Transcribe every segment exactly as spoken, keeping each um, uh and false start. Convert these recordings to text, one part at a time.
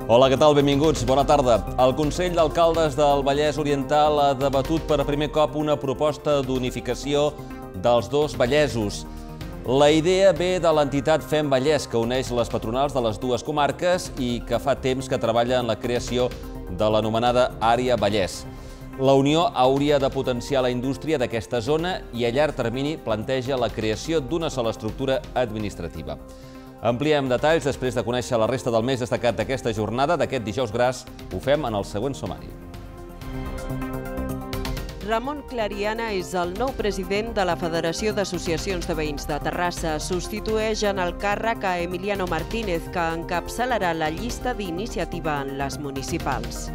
Hola, què tal? Benvinguts. Bona tarda. El Consell d'Alcaldes del Vallès Oriental ha debatut per primer cop una proposta d'unificació dels dos Vallesos. La idea ve de l'entitat Fem Vallès, que uneix les patronals de les dues comarques i que fa temps que treballa en la creació de l'anomenada Àrea Vallès. La unió hauria de potenciar la indústria d'aquesta zona i a llarg termini planteja la creació d'una sola estructura administrativa. Ampliem detalls després de conèixer la resta del més destacat d'aquesta jornada, d'aquest dijous gras. Ho fem en el següent sumari. Ramon Clariana és el nou president de la Federació d'Associacions de Veïns de Terrassa. Substitueix en el càrrec a Emiliano Martínez, que encapçalarà la llista d'iniciativa en les municipals.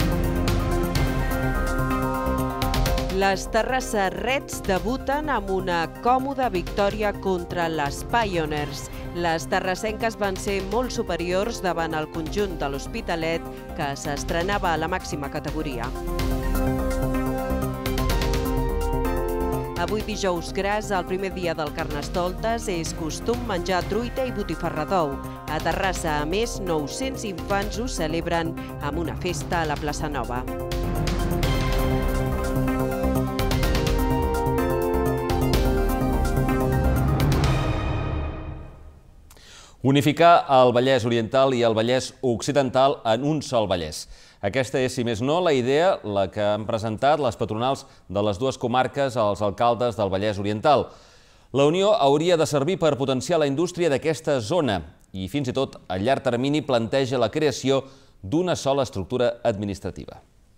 Les Terrassa Reds debuten amb una còmoda victòria contra les Pioneers. Les terrassenques van ser molt superiors davant el conjunt de l'Hospitalet, que s'estrenava a la màxima categoria. Avui dijous gras, el primer dia del Carnestoltes, és costum menjar truita i botifarra d'ou. A Terrassa, a més, nou-cents infants ho celebren amb una festa a la plaça Nova. Unificar el Vallès Oriental i el Vallès Occidental en un sol Vallès. Aquesta és, si més no, la idea, la que han presentat les patronals de les dues comarques als alcaldes del Vallès Oriental. La unió hauria de servir per potenciar la indústria d'aquesta zona i, fins i tot, a llarg termini planteja la creació d'una sola estructura administrativa.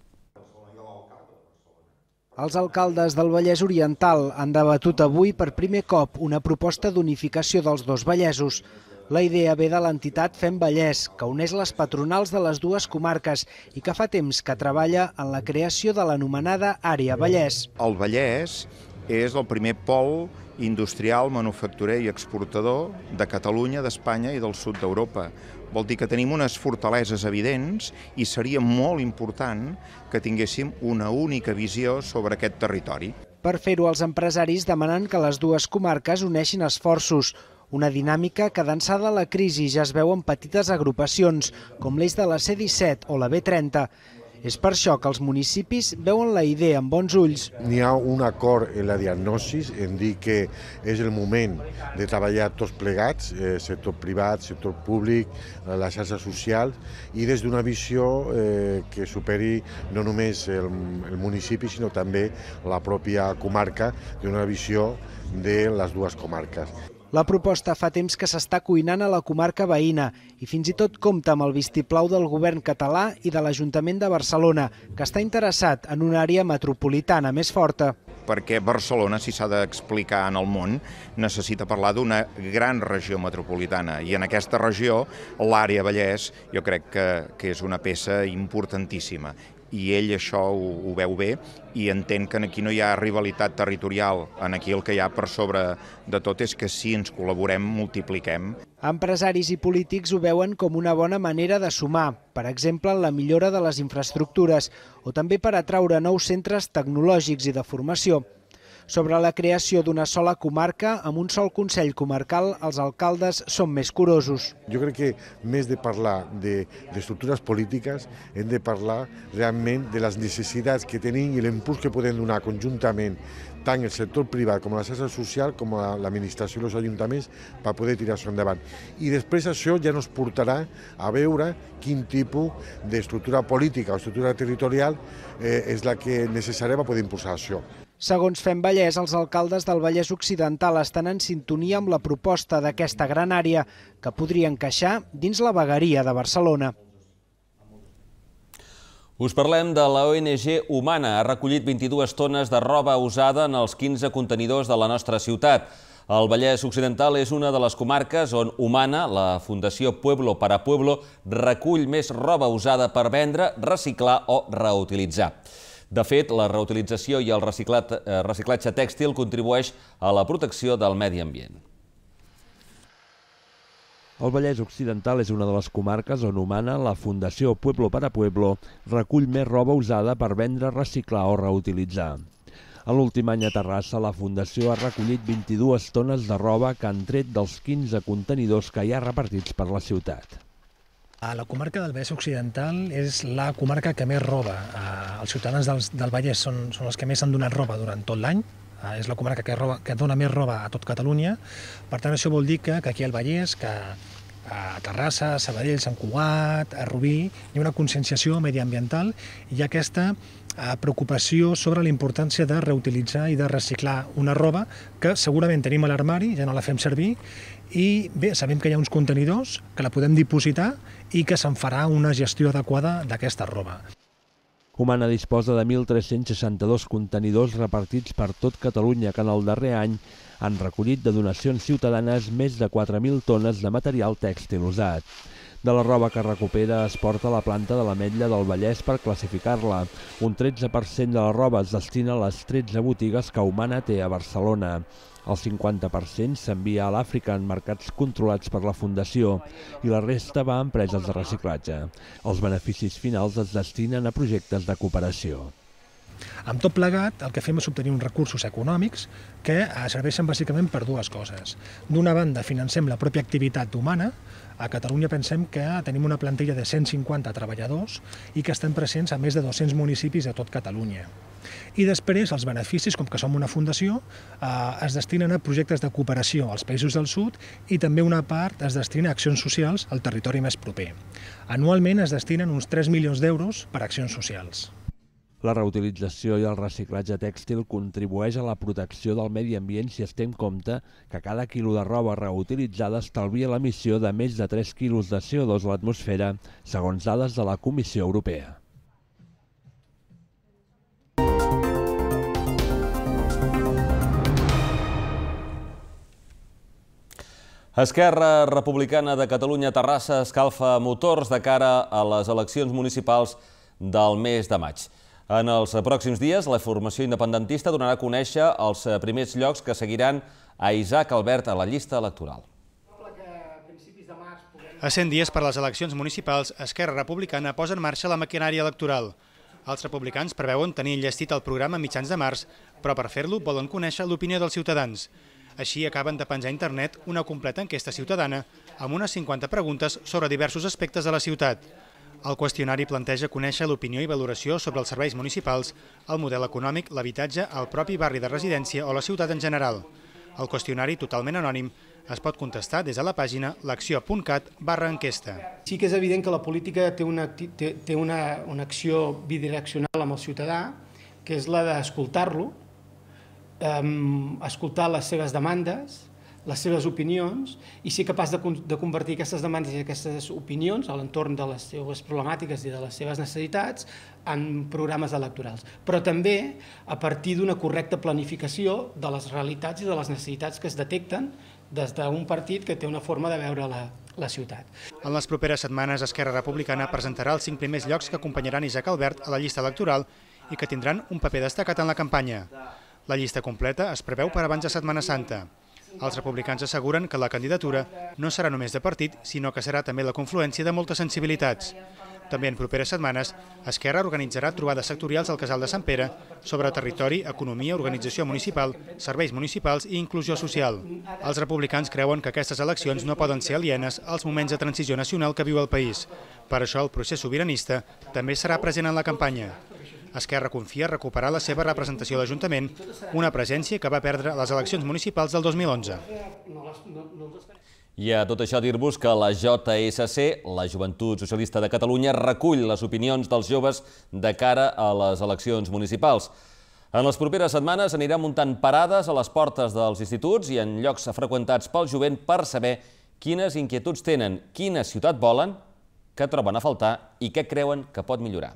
Els alcaldes del Vallès Oriental han debatut avui per primer cop una proposta d'unificació dels dos Vallesos. La idea ve de l'entitat Fem Vallès, que uneix les patronals de les dues comarques i que fa temps que treballa en la creació de l'anomenada Àrea Vallès. El Vallès és el primer pol industrial, manufacturer i exportador de Catalunya, d'Espanya i del sud d'Europa. Vol dir que tenim unes fortaleses evidents i seria molt important que tinguéssim una única visió sobre aquest territori. Per fer-ho, els empresaris demanen que les dues comarques uneixin esforços. Una dinàmica que d'ençà de la crisi ja es veu en petites agrupacions, com l'eix de la C disset o la B trenta. És per això que els municipis veuen la idea amb bons ulls. N'hi ha un acord en la diagnosi, en dir que és el moment de treballar tots plegats, eh, sector privat, sector públic, les xarxes socials, i des d'una visió eh, que superi no només el, el municipi, sinó també la pròpia comarca, d'una visió de les dues comarques. La proposta fa temps que s'està cuinant a la comarca veïna i fins i tot compta amb el vistiplau del govern català i de l'Ajuntament de Barcelona, que està interessat en una àrea metropolitana més forta. Perquè Barcelona, si s'ha d'explicar en el món, necessita parlar d'una gran regió metropolitana. I en aquesta regió, l'Àrea Vallès, jo crec que, que és una peça importantíssima. I ell això ho, ho veu bé i entén que aquí no hi ha rivalitat territorial. Aquí el que hi ha per sobre de tot és que si ens col·laborem, multipliquem. Empresaris i polítics ho veuen com una bona manera de sumar, per exemple en la millora de les infraestructures o també per atraure nous centres tecnològics i de formació. Sobre la creació d'una sola comarca, amb un sol Consell Comarcal, els alcaldes són més curosos. Jo crec que més de parlar d'estructures polítiques, hem de parlar realment de les necessitats que tenim i l'impuls que podem donar conjuntament tant el sector privat com la xarxa social com l'administració i els ajuntaments per poder tirar-s'ho endavant. I després això ja ens portarà a veure quin tipus d'estructura política o estructura territorial és la que necessària per poder impulsar això. Segons Fem Vallès, els alcaldes del Vallès Occidental estan en sintonia amb la proposta d'aquesta gran àrea que podria encaixar dins la vegueria de Barcelona. Us parlem de la O N G Humana. Ha recollit vint-i-dues tones de roba usada en els quinze contenidors de la nostra ciutat. El Vallès Occidental és una de les comarques on Humana, la Fundació Pueblo para Pueblo, recull més roba usada per vendre, reciclar o reutilitzar. De fet, la reutilització i el reciclatge tèxtil contribueix a la protecció del medi ambient. El Vallès Occidental és una de les comarques on Humana, la Fundació Pueblo para Pueblo, recull més roba usada per vendre, reciclar o reutilitzar. A l'últim any a Terrassa, la Fundació ha recollit vint-i-dues tones de roba que han tret dels quinze contenidors que hi ha repartits per la ciutat. La comarca del Vallès Occidental és la comarca que més roba. Els ciutadans del, del Vallès són, són els que més han donat roba durant tot l'any. És la comarca que, roba, que dona més roba a tot Catalunya. Per tant, això vol dir que, que aquí al Vallès, que a Terrassa, a Sabadell, Sant Cugat, a Rubí, hi ha una conscienciació mediambiental i hi ha aquesta preocupació sobre la importància de reutilitzar i de reciclar una roba que segurament tenim a l'armari, ja no la fem servir, i bé, sabem que hi ha uns contenidors que la podem dipositar i que se'n farà una gestió adequada d'aquesta roba. Humana disposa de mil tres-cents seixanta-dos contenidors repartits per tot Catalunya que en el darrer any han recollit de donacions ciutadanes més de quatre mil tones de material tèxtil usat. De la roba que recupera es porta a la planta de l'Ametlla del Vallès per classificar-la. Un tretze per cent de la roba es destina a les tretze botigues que Humana té a Barcelona. El cinquanta per cent s'envia a l'Àfrica en mercats controlats per la Fundació i la resta va a empreses de reciclatge. Els beneficis finals es destinen a projectes de cooperació. Amb tot plegat, el que fem és obtenir uns recursos econòmics que serveixen bàsicament per dues coses. D'una banda, financem la pròpia activitat humana. A Catalunya pensem que tenim una plantilla de cent cinquanta treballadors i que estem presents a més de dos-cents municipis de tot Catalunya. I després, els beneficis, com que som una fundació, es destinen a projectes de cooperació als països del sud i també una part es destina a accions socials al territori més proper. Anualment es destinen uns tres milions d'euros per a accions socials. La reutilització i el reciclatge tèxtil contribueix a la protecció del medi ambient si es té en compte que cada quilo de roba reutilitzada estalvia l'emissió de més de tres quilos de C O dos a l'atmosfera, segons dades de la Comissió Europea. Esquerra Republicana de Catalunya Terrassa escalfa motors de cara a les eleccions municipals del mes de maig. En els pròxims dies, la formació independentista donarà a conèixer els primers llocs que seguiran a Isaac Albert a la llista electoral. A cent dies per les eleccions municipals, Esquerra Republicana posa en marxa la maquinària electoral. Els republicans preveuen tenir enllestit el programa a mitjans de març, però per fer-lo volen conèixer l'opinió dels ciutadans. Així acaben de penjar a internet una completa enquesta ciutadana amb unes cinquanta preguntes sobre diversos aspectes de la ciutat. El qüestionari planteja conèixer l'opinió i valoració sobre els serveis municipals, el model econòmic, l'habitatge, el propi barri de residència o la ciutat en general. El qüestionari, totalment anònim, es pot contestar des de la pàgina l'acció punt cat barra enquesta. Sí que és evident que la política té una, té, té una, una acció bidireccional amb el ciutadà, que és la d'escoltar-lo, um, escoltar les seves demandes, les seves opinions i ser capaç de, de convertir aquestes demandes i aquestes opinions a l'entorn de les seves problemàtiques i de les seves necessitats en programes electorals. Però també a partir d'una correcta planificació de les realitats i de les necessitats que es detecten des d'un partit que té una forma de veure la, la ciutat. En les properes setmanes, Esquerra Republicana presentarà els cinc primers llocs que acompanyaran Isaac Albert a la llista electoral i que tindran un paper destacat en la campanya. La llista completa es preveu per abans de Setmana Santa. Els republicans asseguren que la candidatura no serà només de partit, sinó que serà també la confluència de moltes sensibilitats. També en properes setmanes, Esquerra organitzarà trobades sectorials al Casal de Sant Pere sobre territori, economia, organització municipal, serveis municipals i inclusió social. Els republicans creuen que aquestes eleccions no poden ser alienes als moments de transició nacional que viu el país. Per això, el procés sobiranista també serà present en la campanya. Esquerra confia recuperar la seva representació a l'Ajuntament, una presència que va perdre a les eleccions municipals del dos mil onze. I a tot això dir-vos que la J S C, la Joventut Socialista de Catalunya, recull les opinions dels joves de cara a les eleccions municipals. En les properes setmanes anirà muntant parades a les portes dels instituts i en llocs freqüentats pel jovent per saber quines inquietuds tenen, quina ciutat volen, què troben a faltar i què creuen que pot millorar.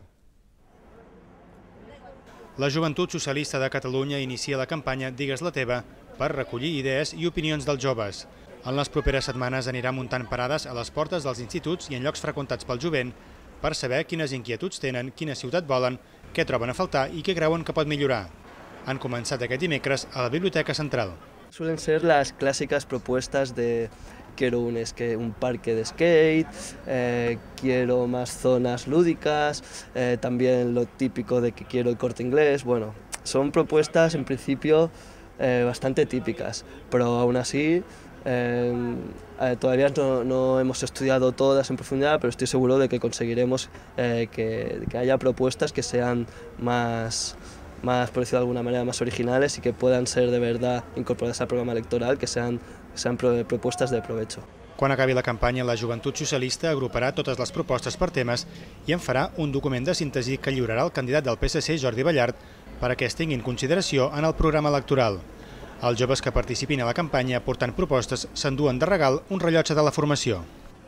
La Joventut Socialista de Catalunya inicia la campanya Digues la teva per recollir idees i opinions dels joves. En les properes setmanes anirà muntant parades a les portes dels instituts i en llocs freqüentats pel jovent per saber quines inquietuds tenen, quina ciutat volen, què troben a faltar i què creuen que pot millorar. Han començat aquest dimecres a la Biblioteca Central. Suelen ser las clásicas propuestas de quiero un, un parque de skate, eh, quiero más zonas lúdicas, eh, también lo típico de que quiero el Corte Inglés. Bueno, son propuestas en principio eh, bastante típicas, pero aún así Eh, eh, todavía no, no hemos estudiado todas en profundidad, pero estoy seguro de que conseguiremos eh, que, que haya propuestas que sean más, más, por decirlo de alguna manera, más originales y que puedan ser de verdad incorporadas al programa electoral, que sean, que sean pro, propuestas de provecho. Quan acabi la campanya, la Joventut Socialista agruparà totes les propostes per temes i en farà un document de síntesi que lliurarà el candidat del P S C, Jordi Ballart, perquè es tingui en consideració en el programa electoral. Els joves que participin a la campanya portant propostes s'enduen de regal un rellotge de la formació.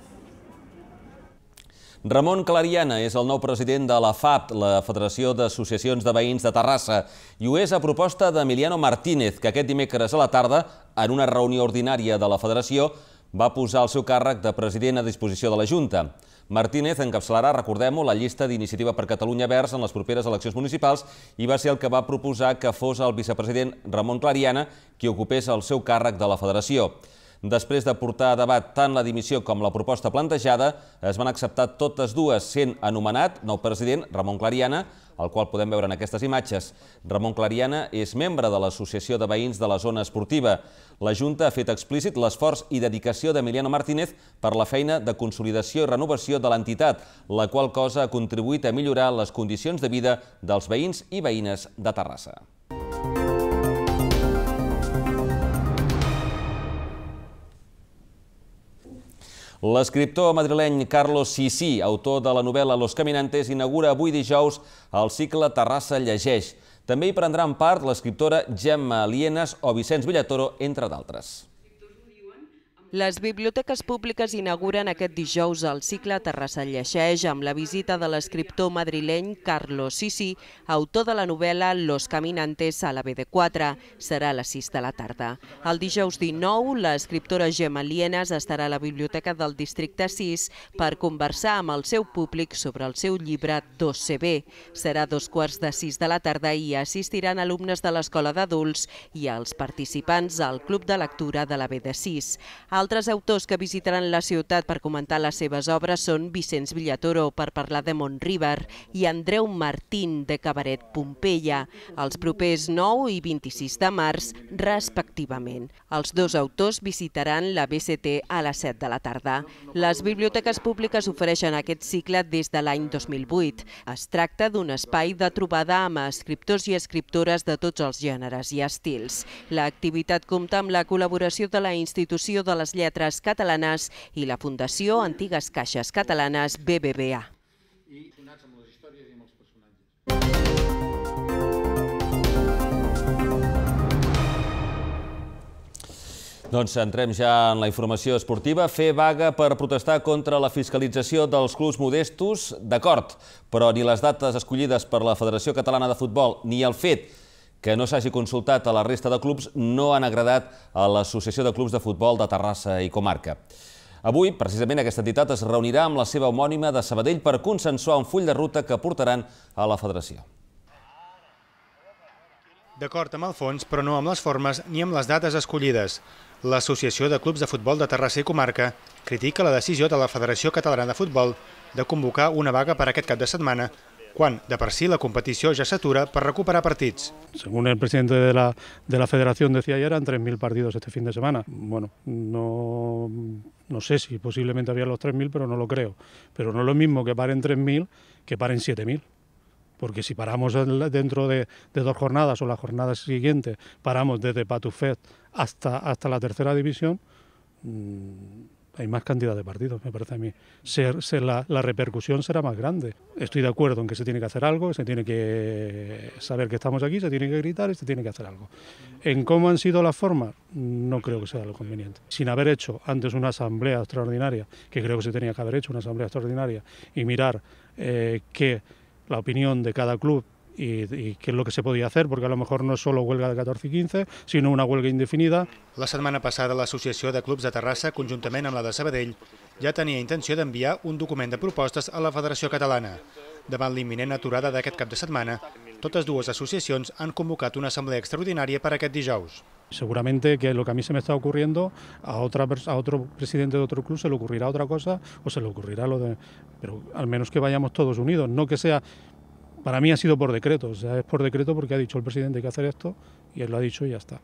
Ramon Clariana és el nou president de la F A P, la Federació d'Associacions de Veïns de Terrassa, i ho és a proposta d'Emiliano Martínez, que aquest dimecres a la tarda, en una reunió ordinària de la Federació, va posar el seu càrrec de president a disposició de la Junta. Martínez encapçalarà, recordem-ho, la llista d'Iniciativa per Catalunya Verds en les properes eleccions municipals i va ser el que va proposar que fos el vicepresident Ramon Clariana qui ocupés el seu càrrec de la Federació. Després de portar a debat tant la dimissió com la proposta plantejada, es van acceptar totes dues, sent anomenat nou president Ramon Clariana, el qual podem veure en aquestes imatges. Ramon Clariana és membre de l'Associació de Veïns de la Zona Esportiva. La Junta ha fet explícit l'esforç i dedicació d'Emiliano Martínez per la feina de consolidació i renovació de l'entitat, la qual cosa ha contribuït a millorar les condicions de vida dels veïns i veïnes de Terrassa. L'escriptor madrileny Carlos Sisi, autor de la novel·la Los Caminantes, inaugura avui dijous el cicle Terrassa llegeix. També hi prendran part l'escriptora Gemma Lienas o Vicenç Villatoro, entre d'altres. Les biblioteques públiques inauguren aquest dijous el cicle Terrassa llegeix amb la visita de l'escriptor madrileny Carlos Sisi, autor de la novel·la Los Caminantes a la B D quatre. Serà a les sis de la tarda. El dijous dinou, l'escriptora Gemma Lienas estarà a la Biblioteca del Districte sis per conversar amb el seu públic sobre el seu llibre dos C B. Serà a dos quarts de sis de la tarda i assistiran alumnes de l'Escola d'Adults i els participants al Club de Lectura de la B D sis. Altres autors que visitaran la ciutat per comentar les seves obres són Vicenç Villatoro per parlar de Montriver i Andreu Martín de Cabaret Pompeia, els propers nou i vint-i-sis de març, respectivament. Els dos autors visitaran la B C T a les set de la tarda. Les biblioteques públiques ofereixen aquest cicle des de l'any dos mil vuit. Es tracta d'un espai de trobada amb escriptors i escriptores de tots els gèneres i estils. L'activitat compta amb la col·laboració de la Institució de les Lletres Catalanes i la Fundació Antigues Caixes Catalanes B B V A. Doncs entrem ja en la informació esportiva. Fer vaga per protestar contra la fiscalització dels clubs modestos, d'acord, però ni les dates escollides per la Federació Catalana de Futbol ni el fet que no s'hagi consultat a la resta de clubs no han agradat a l'Associació de Clubs de Futbol de Terrassa i Comarca. Avui, precisament, aquesta entitat es reunirà amb la seva homònima de Sabadell per consensuar un full de ruta que portaran a la federació. D'acord amb el fons, però no amb les formes ni amb les dates escollides. L'Associació de Clubs de Futbol de Terrassa i Comarca critica la decisió de la Federació Catalana de Futbol de convocar una vaga per aquest cap de setmana, quan, de per sí, la competició ja s'atura per recuperar partits. Según el presidente de la, de la federación decía ayer, eran tres mil partidos este fin de semana. Bueno, no, no sé si posiblemente había los tres mil, pero no lo creo. Pero no es lo mismo que paren tres mil que paren siete mil. Porque si paramos dentro de, de dos jornadas o la jornada siguiente, paramos desde Patufet hasta, hasta la tercera división, mmm, hay más cantidad de partidos, me parece a mí. Ser, ser la, la repercusión será más grande. Estoy de acuerdo en que se tiene que hacer algo, se tiene que saber que estamos aquí, se tiene que gritar y se tiene que hacer algo. En cómo han sido las formas, no creo que sea lo conveniente. Sin haber hecho antes una asamblea extraordinaria, que creo que se tenía que haber hecho una asamblea extraordinaria, y mirar eh, que la opinión de cada club y, y qué es lo que se podía hacer, porque a lo mejor no es solo huelga de catorze i quinze, sinó una huelga indefinida. La setmana passada l'Associació de Clubs de Terrassa, conjuntament amb la de Sabadell, ja tenia intenció d'enviar un document de propostes a la Federació Catalana. Davant l'imminent aturada d'aquest cap de setmana, totes dues associacions han convocat una assemblea extraordinària per aquest dijous. Seguramente que lo que a mí se me está ocurriendo, a, otra, a otro presidente de otro club se le ocurrirá otra cosa o se le ocurrirá lo de... Pero al menos que vayamos todos unidos, no que sea... Para mí ha sido por decreto, o sea, es por decreto porque ha dicho el presidente que hay que hacer esto y él lo ha dicho y ya está.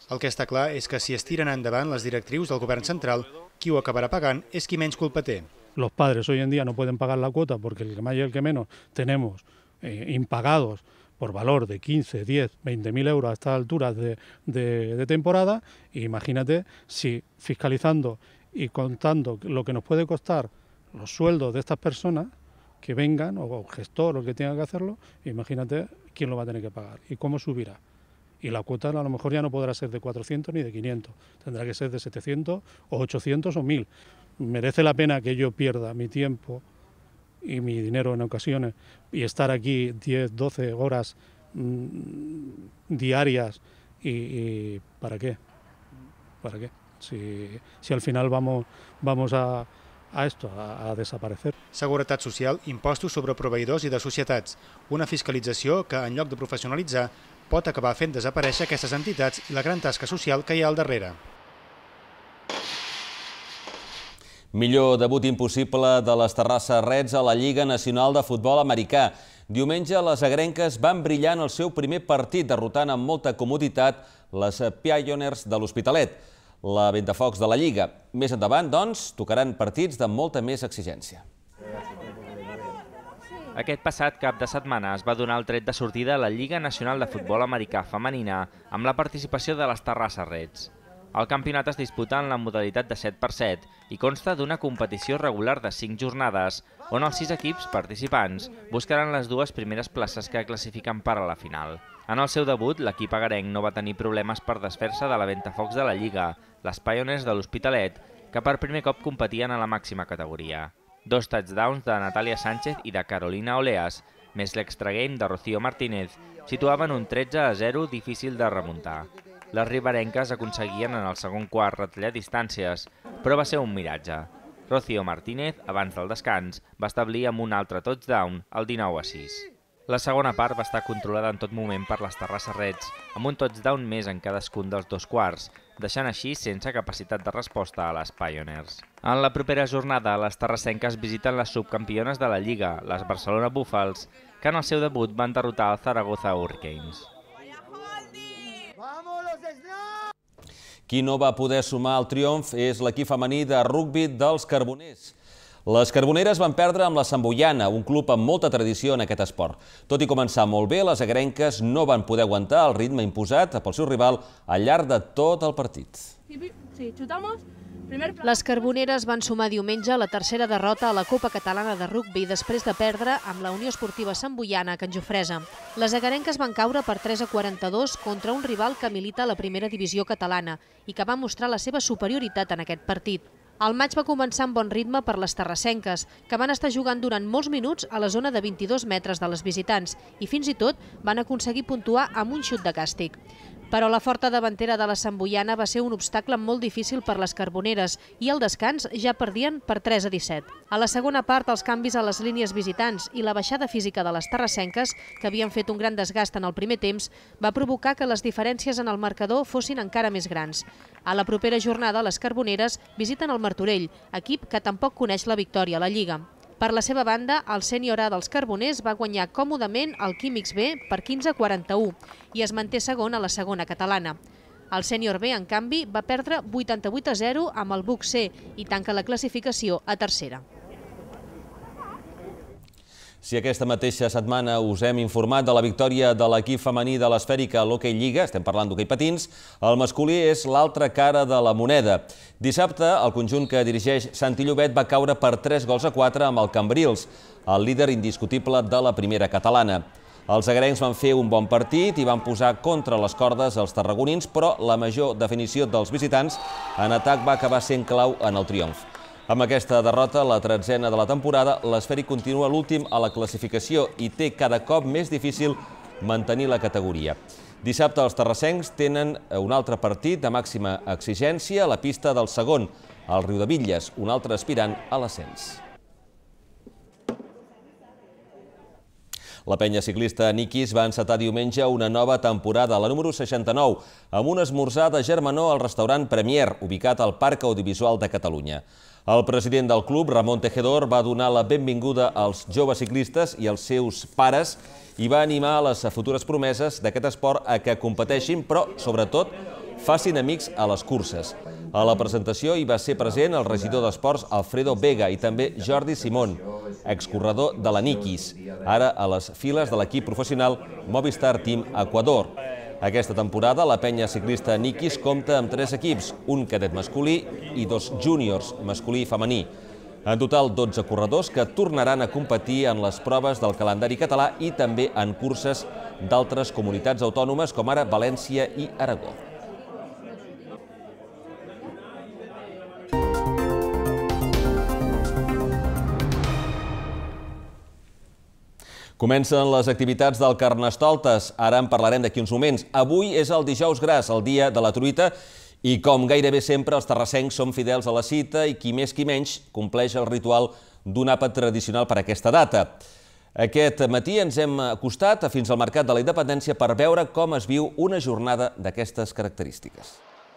El que està clar és que si es tiren endavant les directrius del govern central, qui ho acabarà pagant és qui menys culpa té. Los padres hoy en día no pueden pagar la cuota porque el que más y el que menos tenemos eh, impagados por valor de quince, diez, veinte mil euros a estas alturas de, de, de temporada. Y imagínate si fiscalizando y contando lo que nos puede costar los sueldos de estas personas que vengan, o gestor o que tenga que hacerlo, imagínate quién lo va a tener que pagar y cómo subirá. Y la cuota a lo mejor ya no podrá ser de cuatrocientos ni de quinientos, tendrá que ser de setecientos o ochocientos o mil. Merece la pena que yo pierda mi tiempo y mi dinero en ocasiones y estar aquí diez, doce horas mmm, diarias y, y ¿para qué? ¿Para qué? Si, si al final vamos, vamos a, a esto, a, a desaparecer. Seguretat social, impostos sobre proveïdors i de societats. Una fiscalització que, en lloc de professionalitzar, pot acabar fent desaparèixer aquestes entitats i la gran tasca social que hi ha al darrere. Millor debut impossible de les Terrassa Reds a la Lliga Nacional de Futbol Americà. Diumenge les agrenques van brillar en el seu primer partit, derrotant amb molta comoditat les Pioneers de l'Hospitalet, la Ventafocs de la Lliga. Més endavant, doncs, tocaran partits de molta més exigència. Aquest passat cap de setmana es va donar el tret de sortida a la Lliga Nacional de Futbol Americà Femenina amb la participació de les Terrassa Reds. El campionat es disputa en la modalitat de set per set i consta d'una competició regular de cinc jornades, on els sis equips participants buscaran les dues primeres places que classifiquen per a la final. En el seu debut, l'equip agarenc no va tenir problemes per desfer-se de la Ventafocs de la Lliga, les Pioneers de l'Hospitalet, que per primer cop competien a la màxima categoria. Dos touchdowns de Natàlia Sánchez i de Carolina Oleas, més l'extra game de Rocío Martínez, situaven un tretze a zero difícil de remuntar. Les riberenques aconseguien en el segon quart retallar distàncies, però va ser un miratge. Rocío Martínez, abans del descans, va establir amb un altre touchdown, el dinou a sis. La segona part va estar controlada en tot moment per les Terrassa Reds, amb un touchdown més en cadascun dels dos quarts, deixant així sense capacitat de resposta a les Pioneers. En la propera jornada, les terrassenques visiten les subcampiones de la Lliga, les Barcelona Búfals, que en el seu debut van derrotar el Zaragoza Hurricanes. Qui no va poder sumar el triomf és l'equip femení de rugbi dels Carboners. Les Carboneres van perdre amb la Santboiana, un club amb molta tradició en aquest esport. Tot i començar molt bé, les agrenques no van poder aguantar el ritme imposat pel seu rival al llarg de tot el partit. Sí, chutamos. Les Carboneres van sumar diumenge la tercera derrota a la Copa Catalana de Rugbi després de perdre amb la Unió Esportiva Santboiana a Can Jofresa. Les agarenques van caure per tres a quaranta-dos contra un rival que milita a la primera divisió catalana i que va mostrar la seva superioritat en aquest partit. El maig va començar amb bon ritme per les terrassenques, que van estar jugant durant molts minuts a la zona de vint-i-dos metres de les visitants i fins i tot van aconseguir puntuar amb un xut de càstig. Però la forta davantera de la Santboiana va ser un obstacle molt difícil per les Carboneres i al descans ja perdien per tres a disset. A la segona part, els canvis a les línies visitants i la baixada física de les terrassenques, que havien fet un gran desgast en el primer temps, va provocar que les diferències en el marcador fossin encara més grans. A la propera jornada, les Carboneres visiten el Martorell, equip que tampoc coneix la victòria a la Lliga. Per la seva banda, el sènior A dels Carboners va guanyar còmodament el Químics B per quinze a quaranta-u i es manté segon a la segona catalana. El sènior B, en canvi, va perdre vuitanta-vuit a zero amb el Buc C i tanca la classificació a tercera. Si aquesta mateixa setmana us hem informat de la victòria de l'equip femení de l'Esfèrica a l'Hockey Lliga, estem parlant d'hoquei patins, el masculí és l'altra cara de la moneda. Dissabte, el conjunt que dirigeix Santi Llobet va caure per tres gols a quatre amb el Cambrils, el líder indiscutible de la primera catalana. Els agrencs van fer un bon partit i van posar contra les cordes els tarragonins, però la major definició dels visitants en atac va acabar sent clau en el triomf. Amb aquesta derrota, la tretzena de la temporada, l'Esfèric continua l'últim a la classificació i té cada cop més difícil mantenir la categoria. Dissabte els terrassencs tenen un altre partit de màxima exigència a la pista del segon, el Riudebitlles, un altre aspirant a l'ascens. La penya ciclista Niquis va encetar diumenge una nova temporada, la número seixanta-nou, amb un esmorzar de germanor al restaurant Premier, ubicat al Parc Audiovisual de Catalunya. El president del club, Ramon Tejedor, va donar la benvinguda als joves ciclistes i als seus pares i va animar les futures promeses d'aquest esport a que competeixin, però, sobretot, facin amics a les curses. A la presentació hi va ser present el regidor d'Esports Alfredo Vega i també Jordi Simón, excorredor de la Nikis, ara a les files de l'equip professional Movistar Team Equador. Aquesta temporada la penya ciclista Nikis compta amb tres equips, un cadet masculí i dos júniors, masculí i femení. En total, dotze corredors que tornaran a competir en les proves del calendari català i també en curses d'altres comunitats autònomes com ara València i Aragó. Comencen les activitats del Carnestoltes. Ara en parlarem d'aquí uns moments. Avui és el dijous gras, el dia de la truita, i com gairebé sempre els terrassencs som fidels a la cita i qui més qui menys compleix el ritual d'un àpat tradicional per aquesta data. Aquest matí ens hem acostat fins al Mercat de la Independència per veure com es viu una jornada d'aquestes característiques.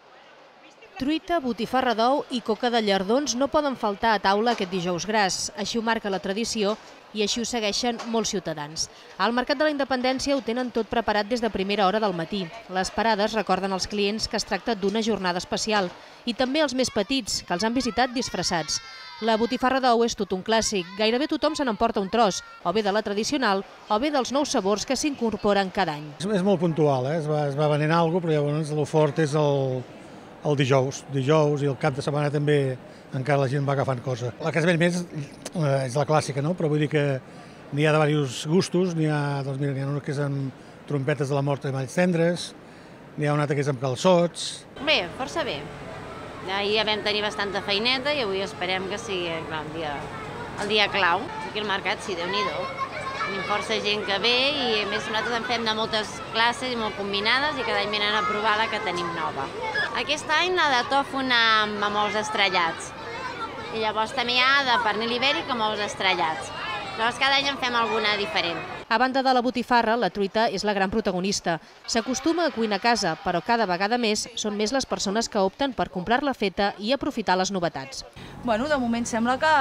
Truita, botifarra d'ou i coca de llardons no poden faltar a taula aquest dijous gras. Així ho marca la tradició i així ho segueixen molts ciutadans. Al Mercat de la Independència ho tenen tot preparat des de primera hora del matí. Les parades recorden als clients que es tracta d'una jornada especial i també els més petits, que els han visitat disfressats. La botifarra d'ou és tot un clàssic. Gairebé tothom se n'emporta un tros, o bé de la tradicional, o bé dels nous sabors que s'incorporen cada any. És, és molt puntual, eh? es, va, es va venent alguna cosa, però llavors el fort és el, el dijous. Dijous i el cap de setmana també encara la gent va agafant cosa. La que es ven més eh, és la clàssica, no? Però vull dir que n'hi ha de diversos gustos. N'hi ha, doncs mira, n'hi ha una que és amb trompetes de la mort i malls tendres, n'hi ha una altra que és amb calçots. Bé, força bé. Ahir ja vam tenir bastanta feineta i avui esperem que sigui clar, el, dia, el dia clau. Aquí al mercat, sí, Déu-n'hi-do. Tenim força gent que ve i a més nosaltres en fem de moltes classes i molt combinades i cada any venen a provar la que tenim nova. Aquest any la de tofu amb, amb ous estrellats. I llavors també hi ha de pernil ibèric amb ous estrellats. Llavors cada any en fem alguna diferent. A banda de la botifarra, la truita és la gran protagonista. S'acostuma a cuinar a casa, però cada vegada més són més les persones que opten per comprar-la feta i aprofitar les novetats. Bueno, de moment sembla que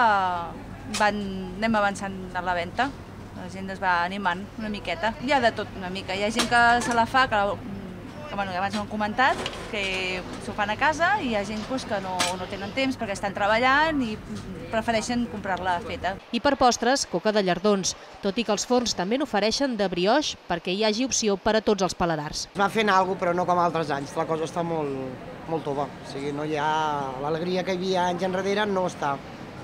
van, anem avançant a la venda. La gent es va animant una miqueta. Hi ha de tot una mica. Hi ha gent que se la fa, que, que bueno, abans m'ho han comentat, que s'ho fan a casa, i hi ha gent pues, que no, no tenen temps perquè estan treballant i prefereixen comprar-la feta. I per postres, coca de llardons, tot i que els forns també n'ofereixen de brioix perquè hi hagi opció per a tots els paladars. Es va fent alguna cosa, però no com altres anys. La cosa està molt, molt tova. O sigui, no hi ha l'alegria que hi havia anys enrere, no està.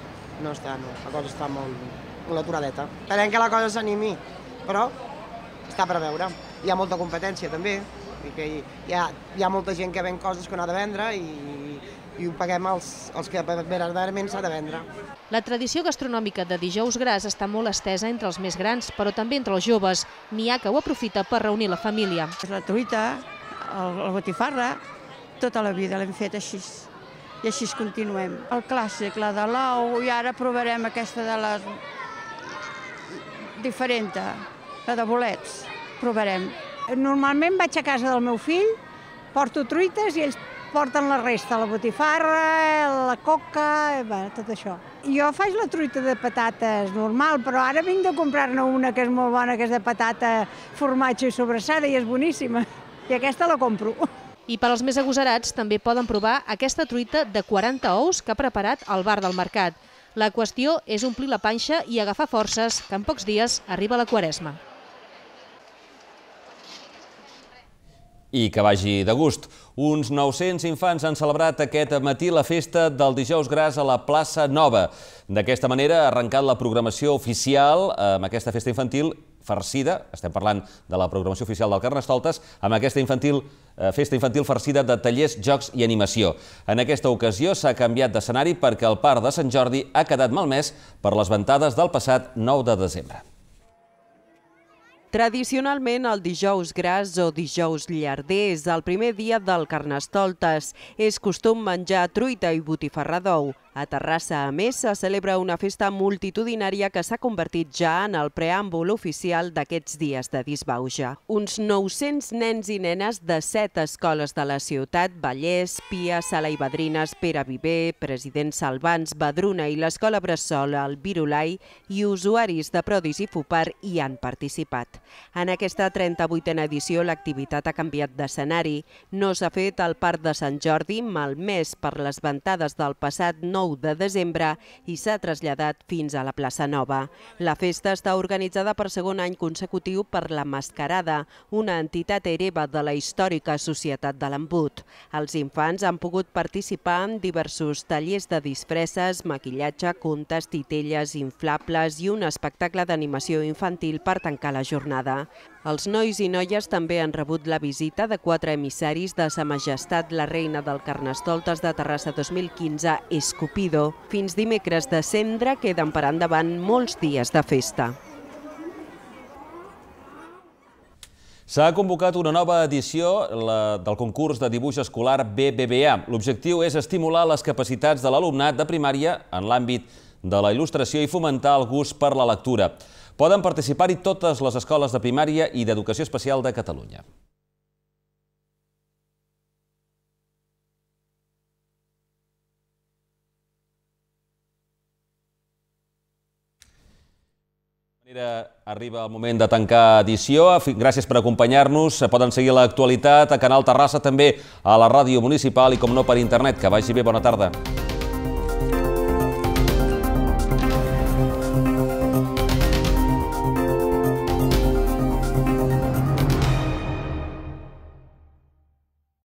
No està, no. La cosa està molt, molt aturadeta. Esperem que la cosa s'animi, però està per veure. Hi ha molta competència també. I que hi ha, hi ha molta gent que ven coses que no ha de vendre i, i ho paguem els, els que verdaderament s'ha de vendre. La tradició gastronòmica de dijous gras està molt estesa entre els més grans, però també entre els joves. N'hi ha que ho aprofita per reunir la família. La truita, el, el botifarra, tota la vida l'hem fet així. I així continuem. El clàssic, la de l'ou, i ara provarem aquesta de la diferent, la de bolets. Provarem. Normalment vaig a casa del meu fill, porto truites i ells porten la resta, la botifarra, la coca, bé, tot això. Jo faig la truita de patates normal, però ara vinc de comprar-ne una que és molt bona, que és de patata, formatge i sobrassada, i és boníssima. I aquesta la compro. I per als més agosarats també poden provar aquesta truita de quaranta ous que ha preparat al bar del mercat. La qüestió és omplir la panxa i agafar forces, que en pocs dies arriba la Quaresma. I que vagi de gust. Uns nou-cents infants han celebrat aquest matí la festa del dijous gras a la plaça Nova. D'aquesta manera ha arrencat la programació oficial amb aquesta festa infantil farcida, estem parlant de la programació oficial del Carnestoltes, amb aquesta infantil, festa infantil farcida de tallers, jocs i animació. En aquesta ocasió s'ha canviat d'escenari perquè el Parc de Sant Jordi ha quedat malmès per les ventades del passat nou de desembre. Tradicionalment, el dijous gras o dijous llarder és el primer dia del Carnestoltes. És costum menjar truita i botifarra d'ou. A Terrassa, a més, se celebra una festa multitudinària que s'ha convertit ja en el preàmbul oficial d'aquests dies de disbauxa. Uns nou-cents nens i nenes de set escoles de la ciutat, Vallès, Pia, Sala i Badrines, Pere Viver, President Salvans, Badruna i l'Escola Bressol, el Virulai, i usuaris de Prodis i Fupar hi han participat. En aquesta trenta-vuitena edició l'activitat ha canviat d'escenari. No s'ha fet al Parc de Sant Jordi, malmès per les ventades del passat nou de desembre, i s'ha traslladat fins a la plaça Nova. La festa està organitzada per segon any consecutiu per la Mascarada, una entitat hereva de la històrica Societat de l'Embut. Els infants han pogut participar en diversos tallers de disfresses, maquillatge, contes, titelles, inflables i un espectacle d'animació infantil per tancar la jornada. Els nois i noies també han rebut la visita de quatre emissaris de Sa Majestat la Reina del Carnestoltes de Terrassa dos mil quinze, Escupido. Fins dimecres de cendre queden per endavant molts dies de festa. S'ha convocat una nova edició del concurs de dibuix escolar B B V A. L'objectiu és estimular les capacitats de l'alumnat de primària en l'àmbit de la il·lustració i fomentar el gust per la lectura. Poden participar-hi totes les escoles de primària i d'educació especial de Catalunya. Arriba el moment de tancar edició. Gràcies per acompanyar-nos. Poden seguir l'actualitat a Canal Terrassa, també a la ràdio municipal i, com no, per internet. Que vagi bé. Bona tarda.